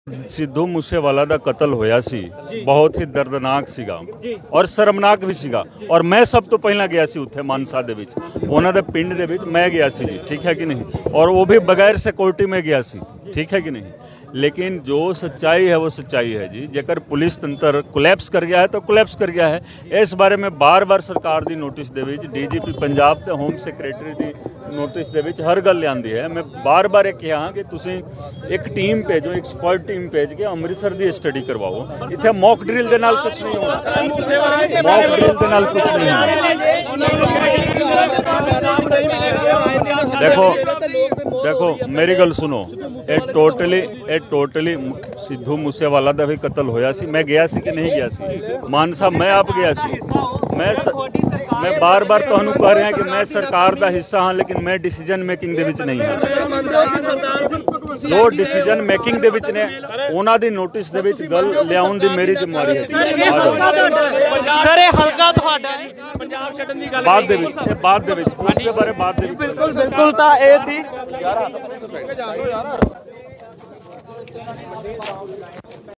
ਸਿੱਧੂ ਮੂਸੇਵਾਲਾ ਦਾ ਕਤਲ ਹੋਇਆ ਸੀ ਬਹੁਤ ਹੀ ਦਰਦਨਾਕ ਸੀਗਾ ਔਰ ਸ਼ਰਮਨਾਕ ਵੀ ਸੀਗਾ ਔਰ ਮੈਂ ਸਭ ਤੋਂ ਪਹਿਲਾਂ ਗਿਆ ਸੀ ਉੱਥੇ ਮਾਨਸਾ ਦੇ ਵਿੱਚ ਉਹਨਾਂ ਦੇ ਪਿੰਡ ਦੇ ਵਿੱਚ ਮੈਂ ਗਿਆ ਸੀ ਜੀ ਠੀਕ ਹੈ ਕਿ नहीं और वो भी बगैर सिक्योरिटी में गया सी ठीक है कि नहीं लेकिन जो सच्चाई है वो सच्चाई है जी जेकर पुलिस तंत्र कोलैप्स कर गया है तो कोलैप्स कर गया है इस बारे में बार बार सरकार दी नोटिस दे विच DGP पंजाब ते होम सैकटरी दी नोटिस दे विच हर गल आंदी है मैं बार बार कहा कि तुसीं एक टीम भेजो एक एक्सपर्ट टीम भेज के अमृतसर दी स्टडी करवाओ इत्थे मॉक ड्रिल दे नाल कुछ नहीं होना मॉक ड्रिल दे नाल कुछ नहीं होना देखो मेरी गल सुनो ये टोटली सिद्धू मूसेवाला का भी कतल होया सी मैं गया सी कि नहीं गया सी मानसा मैं आप गया सी मैं बार बार तुहानू कह रहा कि मैं सरकार का हिस्सा हाँ लेकिन मैं डिसीजन मेकिंग दे विच नहीं हाँ जो डिसीजन मेकिंग दे विच ने उन्हां दी नोटिस दे विच गल लियाउण दी मेरी जिम्मेवारी है सर ये हल्का तुहाडा है पंजाब छड्डण दी गल बाद दे विच उसके बारे बाद दे विच बिल्कुल ਤਾਂ ਇਹ ਸੀ